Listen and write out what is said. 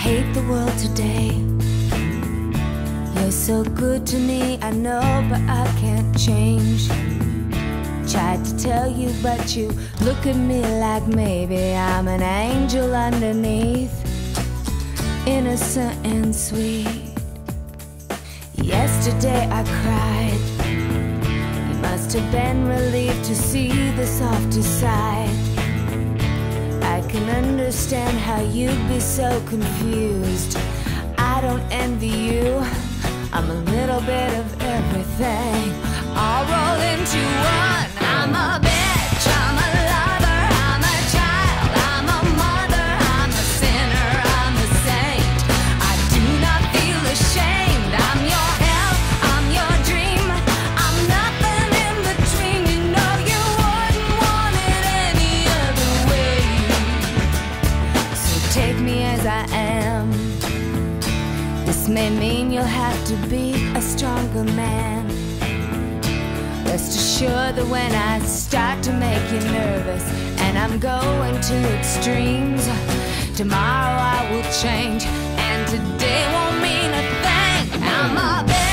hate the world today. You're so good to me, I know, but I can't change. Tried to tell you, but you look at me like maybe I'm an angel underneath, innocent and sweet. Yesterday I cried. You must have been relieved to see the softer side. I can understand how you'd be so confused. I don't envy you. I'm a little bit of everything, all rolled into one. I'm a bitch, I'm a lover, I'm a child, I'm a mother, I'm a sinner, I'm a saint. I do not feel ashamed. I'm your hell, I'm your dream, I'm nothing in between. You know you wouldn't want it any other way. So take me as I am. This may mean you'll have to be a stronger man. Rest assured that when I start to make you nervous and I'm going to extremes, tomorrow I will change and today won't mean a thing. I'm a bitch.